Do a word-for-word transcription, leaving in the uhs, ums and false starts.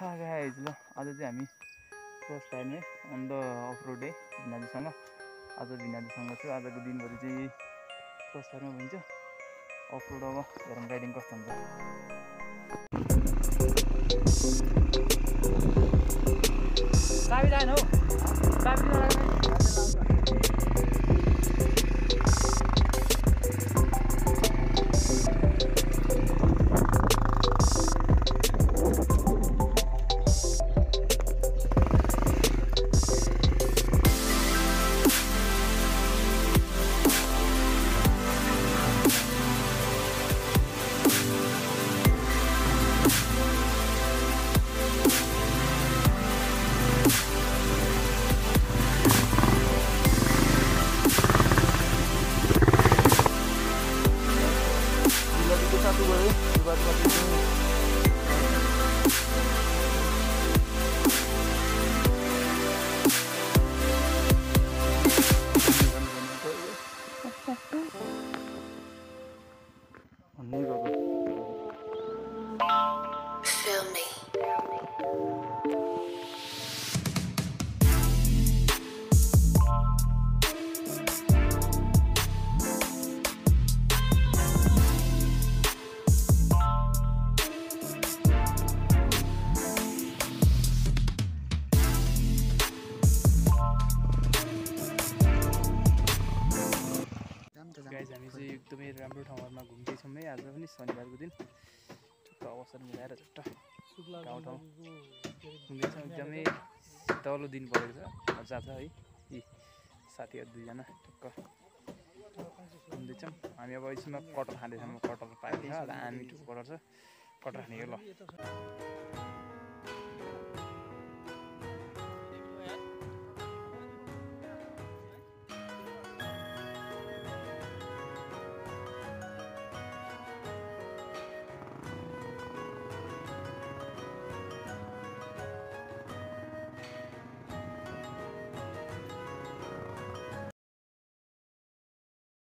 Guys ल आज चाहिँ हामी फर्स्ट टाइम है अन द अफ रोड है भिनाजुसँग। आज भिनाजुसँग छु। आजको दिनभरि चाहिँ फर्स्ट टाइममा भन्छ अफ रोड। अब हेरौँ राइडिङ कस्तो हुन्छ। चाबी जाएन हौ, चाबी satu boleh buat-buat itu. Feel me. Guys हामी चाहिँ एकदमै राम्रो ठाउँहरूमा घुम्दैछौँ है। आज पनि शनिबारको दिन छुट्टा अवसर मिलाएर छुट्टा गाउँ ठाउँ घुम्दैछौँ। एकदमै शीतलो दिन परेको छ, मजा छ है। यी साथीहरू दुईजना टक्क घुम्दैछौँ। हामी अब यसमा कटर खाँदैछौँ। कटर पाएको छ, दामी मिठो कटर छ, कटर खानेको ल।